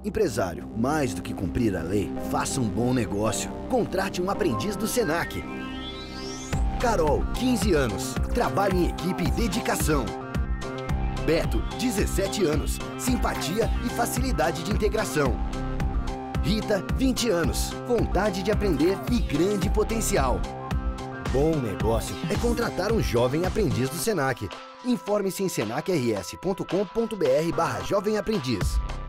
Empresário, mais do que cumprir a lei, faça um bom negócio. Contrate um aprendiz do Senac. Carol, 15 anos. Trabalho em equipe e dedicação. Beto, 17 anos. Simpatia e facilidade de integração. Rita, 20 anos. Vontade de aprender e grande potencial. Bom negócio é contratar um jovem aprendiz do Senac. Informe-se em senacrs.com.br/jovem aprendiz.